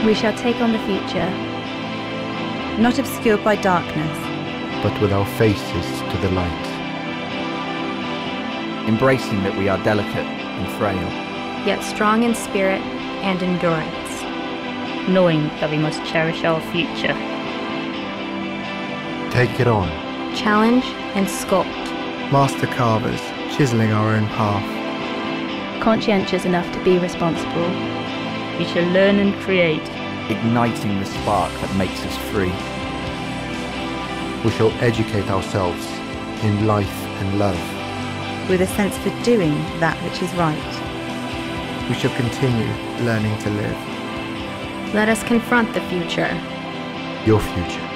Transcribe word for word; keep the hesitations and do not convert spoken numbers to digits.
We shall take on the future, not obscured by darkness, but with our faces to the light. Embracing that we are delicate and frail, yet strong in spirit and endurance. Knowing that we must cherish our future. Take it on. Challenge and sculpt. Master carvers, chiseling our own path. Conscientious enough to be responsible. We shall learn and create. Igniting the spark that makes us free. We shall educate ourselves in life and love, with a sense for doing that which is right. We shall continue learning to live. Let us confront the future. your future.